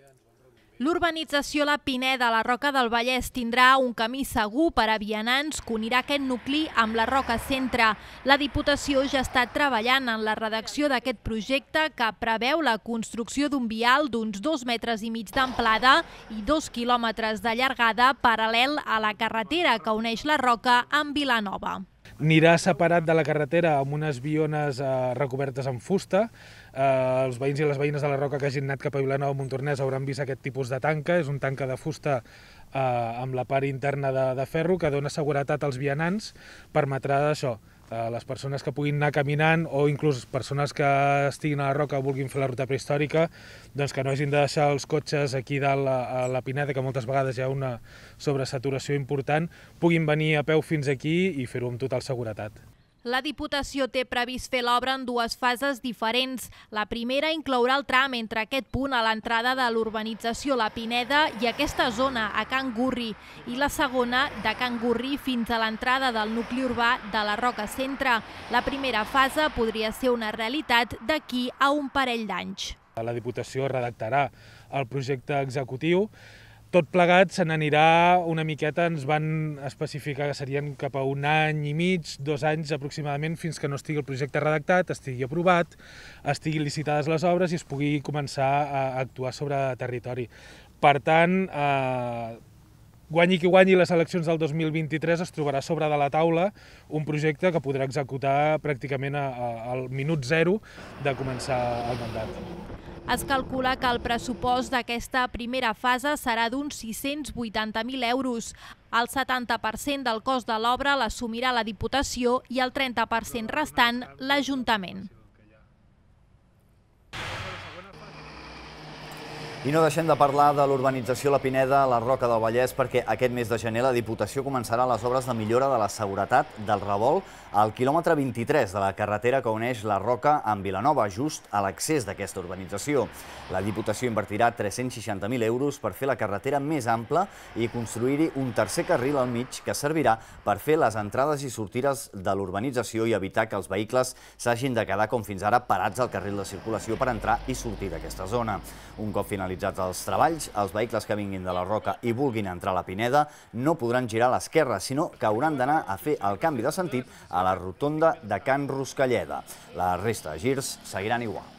L'urbanització La Pineda a la Roca del Vallès tindrà un camí segur per a vianants que unirà aquest nucli amb la Roca Centre. La Diputació ja està treballant en la redacció d'aquest projecte que preveu la construcció d'un vial d'uns 2,5 metres d'amplada i 2 quilòmetres de llargada paral·lel a la carretera que uneix la Roca amb Vilanova. Anirà separat de la carretera amb unes biones recobertes amb fusta. Els veïns i les veïnes de la Roca que hagin anat cap a Vilanova o Montornès hauran vist aquest tipus de tanca. És un tanca de fusta amb la part interna de ferro que dona seguretat als vianants, permetrà això, les persones que puguin anar caminant o inclús persones que estiguin a la Roca o vulguin fer la ruta prehistòrica, doncs que no hagin de deixar els cotxes aquí dalt a la Pineda, que moltes vegades hi ha una sobresaturació important, puguin venir a peu fins aquí i fer-ho amb total seguretat. La Diputació té previst fer l'obra en dues fases diferents. La primera inclourà el tram entre aquest punt a l'entrada de l'urbanització La Pineda i aquesta zona a Can Gurri, i la segona de Can Gurri fins a l'entrada del nucli urbà de la Roca Centre. La primera fase podria ser una realitat d'aquí a un parell d'anys. La Diputació redactarà el projecte executiu. Tot plegat se n'anirà una miqueta, ens van especificar que serien cap a 1 any i mig, 2 anys aproximadament, fins que no estigui el projecte redactat, estigui aprovat, estiguin licitades les obres i es pugui començar a actuar sobre territori. Per tant, guanyi qui guanyi les eleccions del 2023, es trobarà sobre de la taula un projecte que podrà executar pràcticament al minut zero de començar el mandat. Es calcula que el pressupost d'aquesta primera fase serà d'uns 680.000 euros. El 70% del cost de l'obra l'assumirà la Diputació i el 30% restant l'Ajuntament. I no deixem de parlar de l'urbanització La Pineda a la Roca del Vallès perquè aquest mes de gener la Diputació començarà les obres de millora de la seguretat del revolt al quilòmetre 23 de la carretera que uneix la Roca amb Vilanova, just a l'accés d'aquesta urbanització. La Diputació invertirà 360.000 euros per fer la carretera més ampla i construir-hi un tercer carril al mig que servirà per fer les entrades i sortides de l'urbanització i evitar que els vehicles s'hagin de quedar com fins ara parats al carril de circulació per entrar i sortir d'aquesta zona. Un cop finalitzats els treballs, els vehicles que vinguin de la Roca i vulguin entrar a la Pineda no podran girar a l'esquerra, sinó que hauran d'anar a fer el canvi de sentit a la rotonda de Can Ruscalleda. La resta de girs seguiran igual.